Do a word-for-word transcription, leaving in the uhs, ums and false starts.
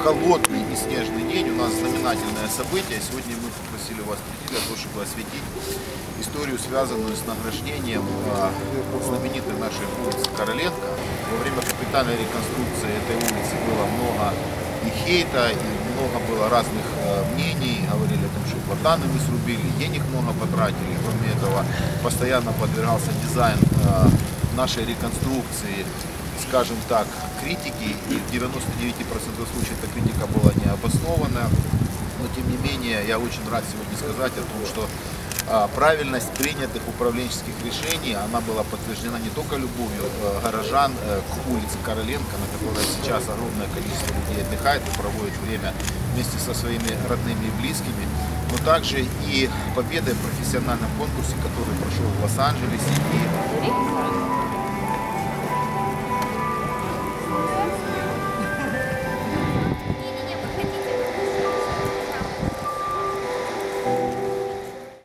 холодный и снежный день. У нас знаменательное событие. Сегодня мы попросили вас прийти для того, чтобы осветить историю, связанную с награждением знаменитой нашей улицы Короленко. Во время капитальной реконструкции этой улицы было много и хейта, и много было разных э, мнений. Говорили о том, что платаны мы срубили, денег много потратили. Кроме этого, постоянно подвергался дизайн э, нашей реконструкции, скажем так, критики. И в девяноста девяти процентах случаев эта критика была необоснованная. Но тем не менее, я очень рад сегодня сказать о том, что правильность принятых управленческих решений, она была подтверждена не только любовью горожан к улице Короленко, на которой сейчас огромное количество людей отдыхает и проводит время вместе со своими родными и близкими, но также и победой в профессиональном конкурсе, который прошел в Лос-Анджелесе. И